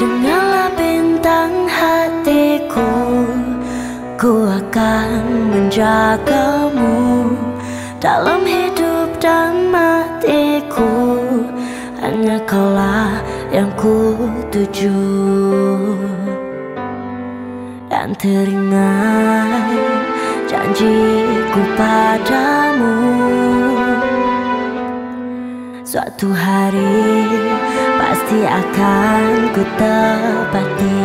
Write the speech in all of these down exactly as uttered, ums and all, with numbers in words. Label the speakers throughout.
Speaker 1: Dengarlah bintang hatiku, ku akan menjagamu dalam hidup dan matiku. Hanya kaulah yang ku tuju. Dan teringat janjiku padamu, suatu hari pasti akan ku tepati.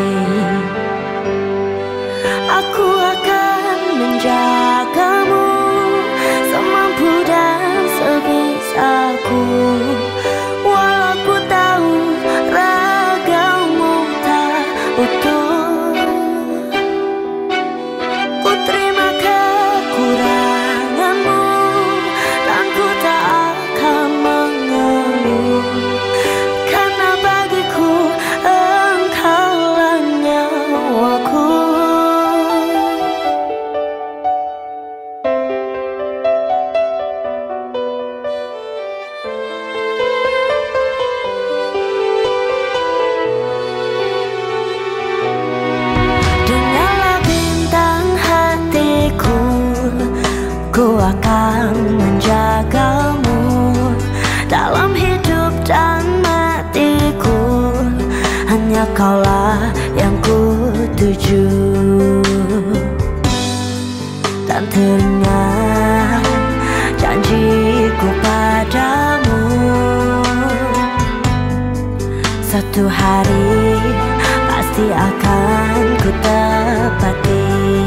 Speaker 1: Aku akan menjagamu semampu dan sebisaku, walau ku tahu ragamu tak utuh. Ku terima kekuranganmu dan ku tak akan mengeluh, karena bagiku engkaulah nyawaku. Ku akan menjagamu dalam hidup dan matiku. Hanya kaulah yang ku tuju. Dan teringat janjiku padamu, satu hari pasti akan ku tepati.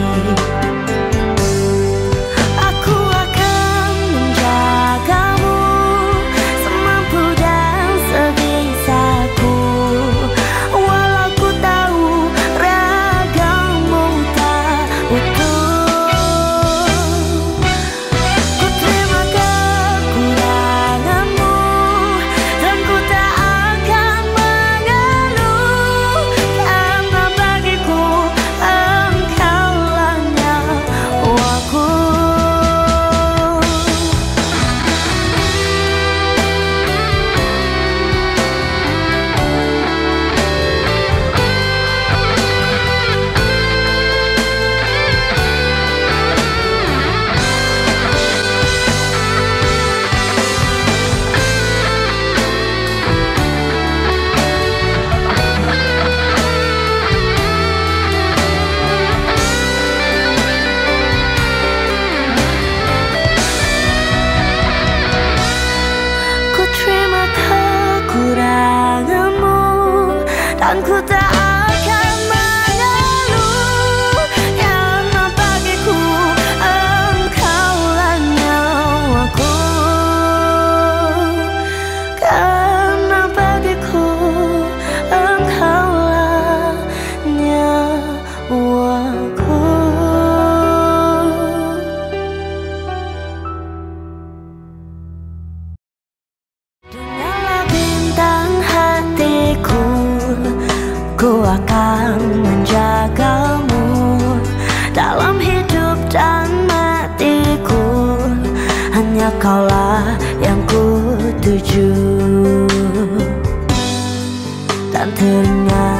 Speaker 1: Dan ku tak akan mengeluh, karena bagiku engkaulah nyawaku. Karena bagiku engkaulah nyawaku. Dengarlah bintang hatiku, ku akan menjagamu dalam hidup dan matiku. Hanya kaulah yang ku tuju. Dan teringat